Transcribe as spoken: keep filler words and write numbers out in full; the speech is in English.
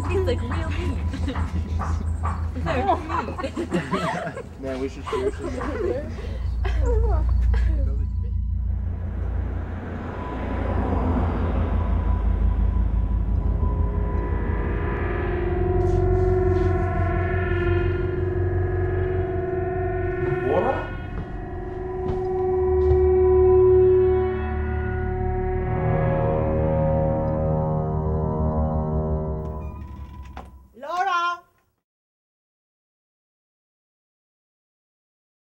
tastes like real meat. It's like meat. Man, we should seriously make